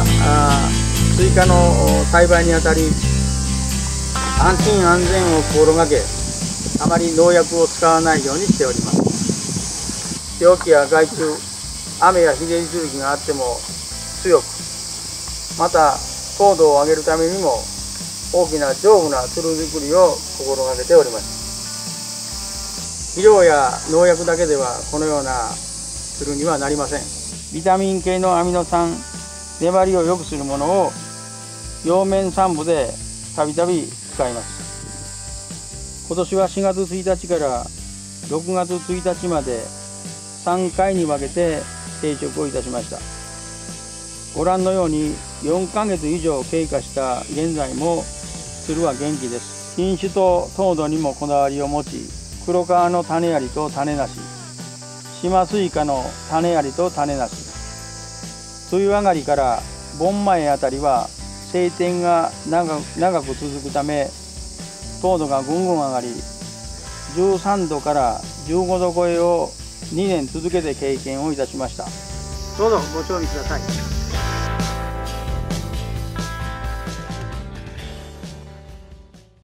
スイカの栽培にあたり安心安全を心がけ、あまり農薬を使わないようにしております。病気や害虫、雨や日照り続きがあっても強く、また高度を上げるためにも大きな丈夫なつる作りを心がけております。肥料や農薬だけではこのようなつるにはなりません。ビタミン系のアミノ酸、粘りを良くするものを葉面散布でたびたび使います。今年は4月1日から6月1日まで3回に分けて定植をいたしました。ご覧のように4ヶ月以上経過した現在もつるは元気です。品種と糖度にもこだわりを持ち、黒皮の種ありと種なし、島スイカの種ありと種なし、梅雨上がりから盆前あたりは晴天が長く続くため糖度がぐんぐん上がり、13度から15度超えを2年続けて経験をいたしました。どうぞご賞味ください。